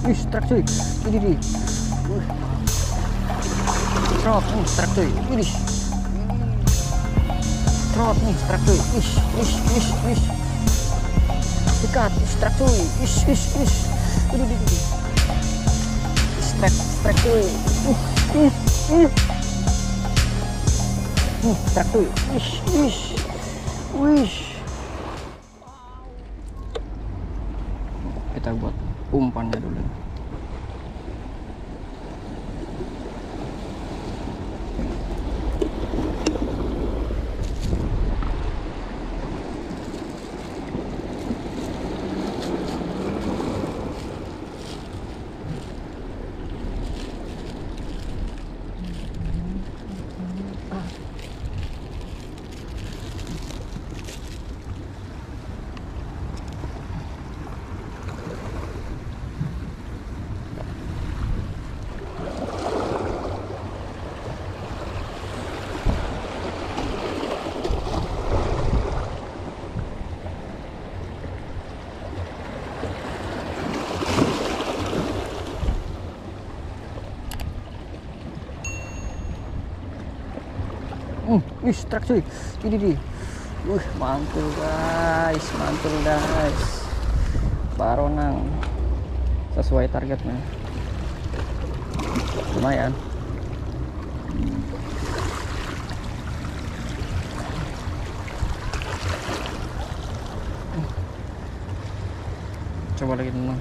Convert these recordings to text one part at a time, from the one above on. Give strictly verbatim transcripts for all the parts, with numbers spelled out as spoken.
Wih, strike cuy. Ini di. Trot nih, strike cuy. Ini. Trot nih, strike cuy. Wih, wih, wih, wih. Sikat, strike cuy. Wih, wih, wih. Ini di. Strike, strike cuy. Wih, wih, wih. Nih, strike cuy. Wih, wih. Wih. Kita buat umpannya dulu. Hmm, wih, strike cuy. Ini di. Wih, mantul guys, mantul guys. Baronang sesuai targetnya. Lumayan. Coba lagi teman.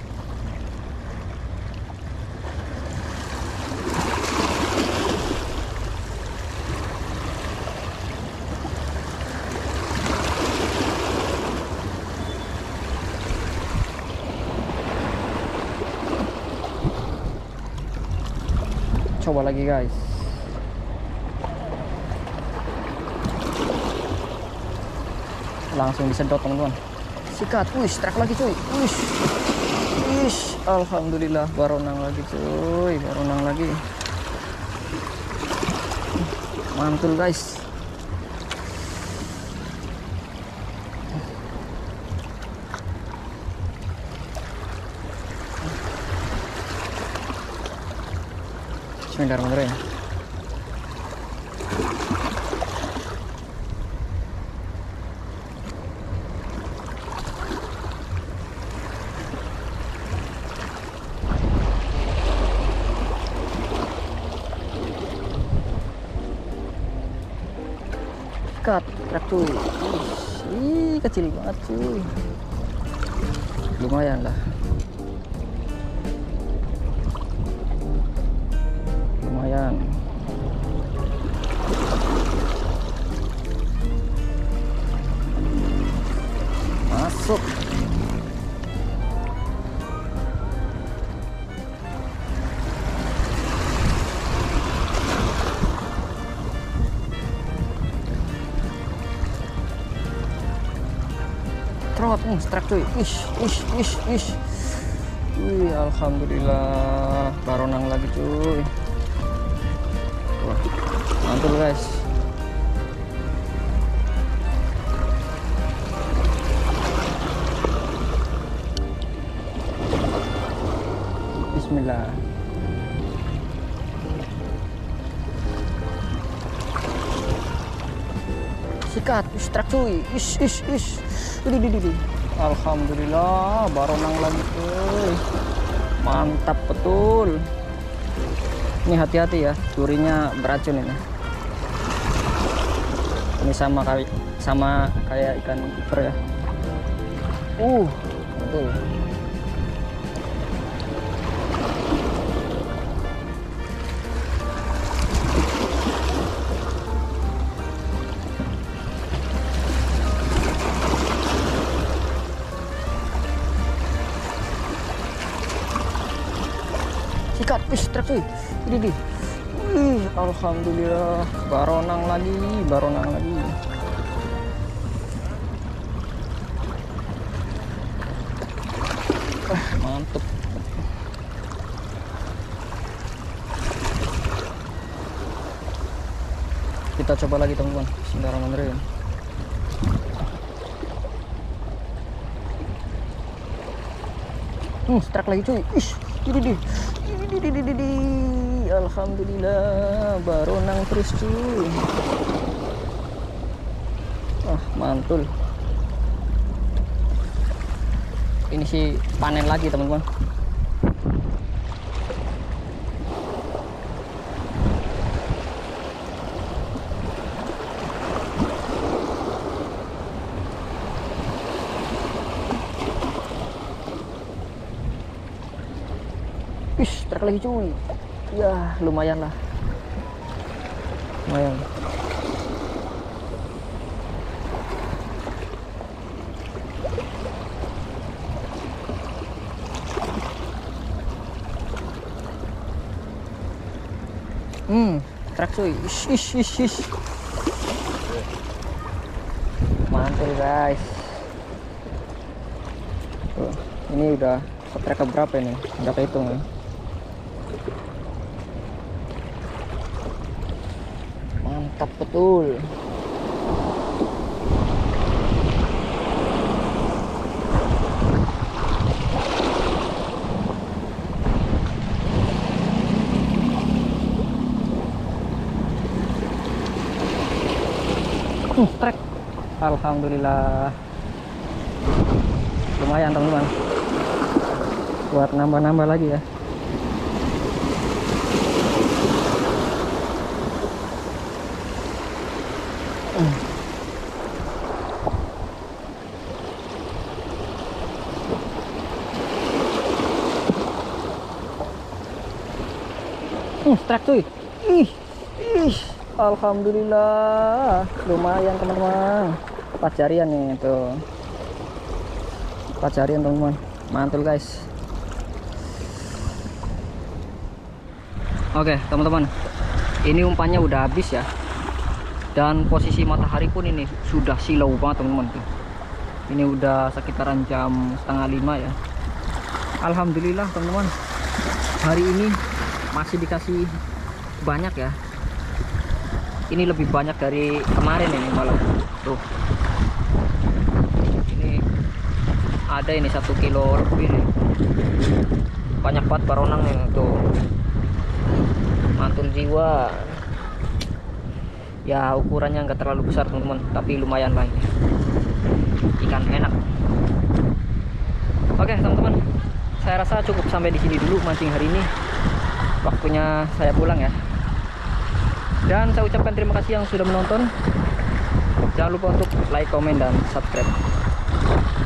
Coba lagi guys. Langsung disedot teman-teman. Sikat, wih, strike lagi cuy. Wih, wih, alhamdulillah baronang lagi cuy, baronang lagi. Mantul guys. Bismillahirrahmanirrahim. Cut, truk cuy. Ih, kecil banget cuy. Lumayan lah. Lumayan. Masuk. Trot nih, strike cuy. Ish, ish, ish, ish. Wih, alhamdulillah baronang lagi cuy. Wah, mantul guys. Bismillah. Sikat, strike cuy. Ish, ish, ish. Ini, ini, ini. Alhamdulillah baronang lagi cuy. Mantap betul. Ini hati-hati ya, durinya beracun ini. Ini sama kayak sama kayak ikan keeper ya. Uh, betul. Sikat, wis, truk cuy. Ini, ini. Wih, alhamdulillah baronang lagi, baronang lagi. Ah, mantep. Kita coba lagi teman-teman. Bismillahirrahmanirrahim. Hmm, strike lagi cuy. Ish, ini di. Ini di, di, di, di. Alhamdulillah, baru nang terus cuy. Wah, mantul. Ini sih panen lagi teman-teman. Wih, truk lagi cuy. Ya, lumayan lah. Lumayan. Hmm, truk cuy. Ish, ish, ish, ish. Mantul guys. Tuh, ini udah truk berapa ini? Udah hitung ya. Mantap betul. Hmm, trek. Alhamdulillah. Lumayan teman-teman. Buat nambah-nambah lagi ya. Hmm. Hmm, strike cuy. Ih, ih. Alhamdulillah, lumayan teman-teman. Empat jarian nih tuh. Empat jarian teman-teman. Mantul guys. Oke teman-teman, ini umpannya udah habis ya. Dan posisi matahari pun ini sudah silau banget teman-teman. Ini udah sekitaran jam setengah lima ya. Alhamdulillah teman-teman, hari ini masih dikasih banyak ya. Ini lebih banyak dari kemarin ini malam tuh. Ini ada ini satu kilo lebih nih. Banyak banget baronang nih tuh. Mantul jiwa. Ya ukurannya nggak terlalu besar teman-teman, tapi lumayan lah. Ikan enak. Oke teman-teman, saya rasa cukup sampai di sini dulu mancing hari ini. Waktunya saya pulang ya. Dan saya ucapkan terima kasih yang sudah menonton. Jangan lupa untuk like, komen, dan subscribe.